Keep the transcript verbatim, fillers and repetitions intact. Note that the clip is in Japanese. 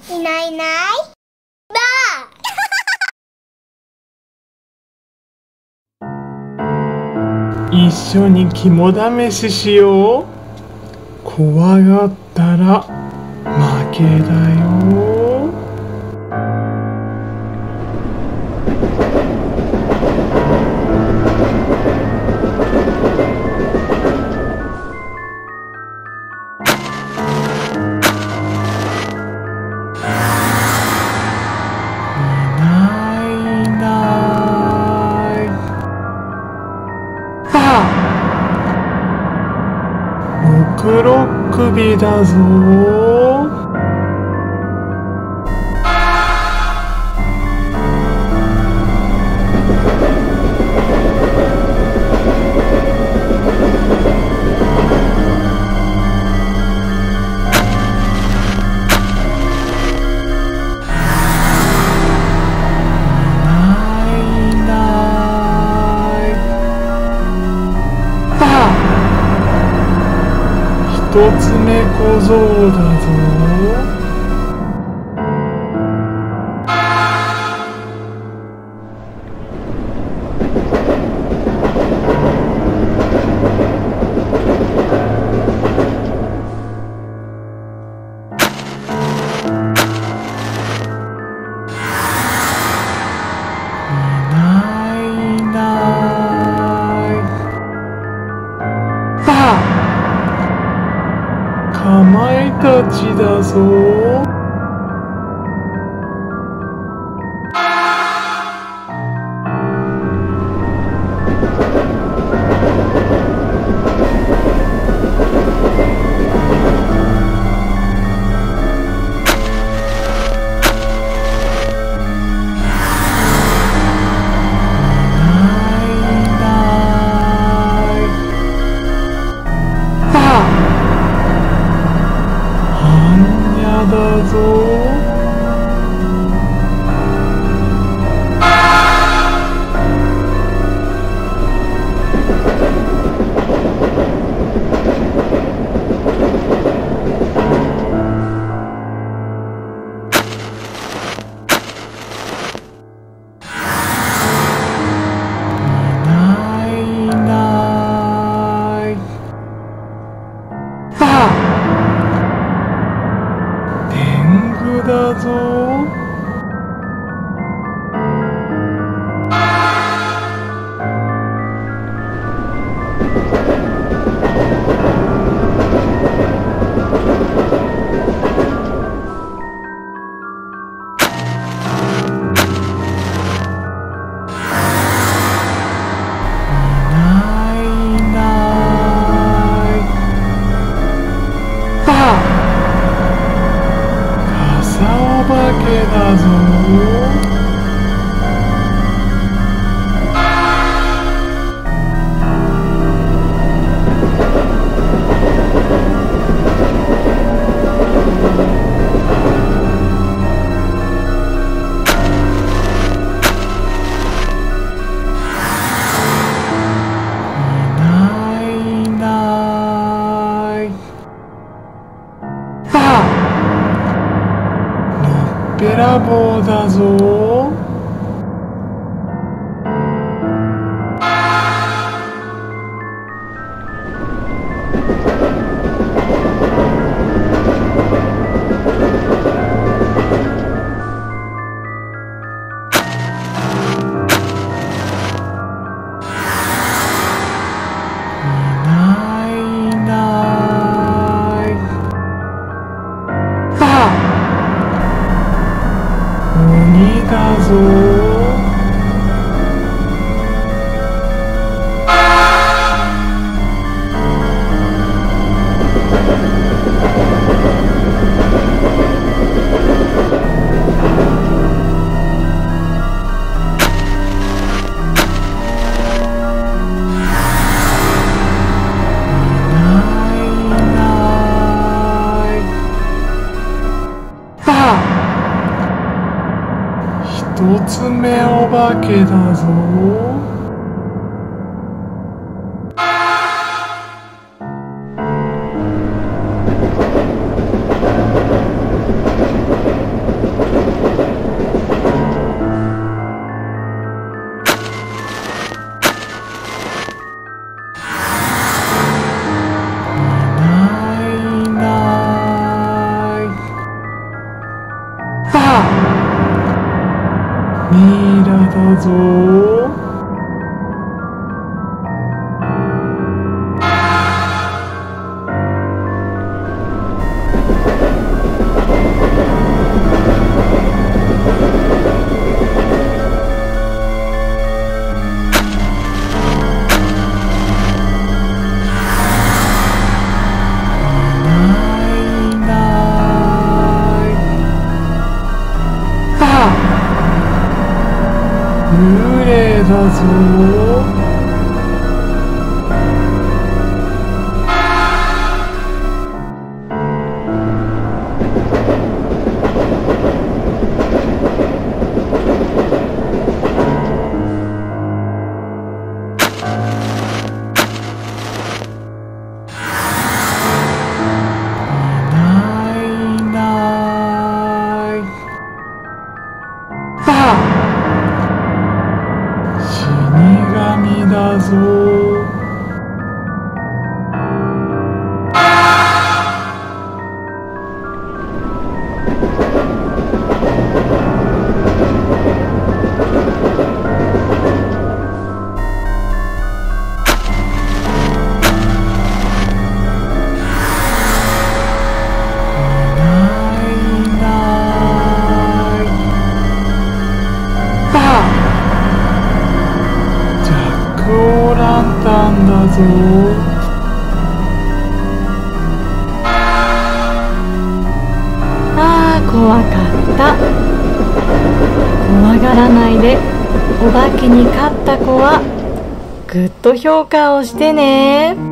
いないいないばあ一緒に肝試ししよう。怖がったら負けだよ。黒首だぞ。一つ目小僧だぞ。いないいないばあかまいたちだぞ。だぞ。いないいないばあだぞ。いないいないばあお化けだぞ。いないいないばあべらぼうだぞ。いないいないばあ鬼だぞ。一つ目お化けだぞ。 たぞ。幽霊だぞ。いないいない。バー死神だぞ。いないいない。バージャック・オー・ランタンだぞ。 あー怖かった。怖がらないで。お化けに勝った子はグッド評価をしてね。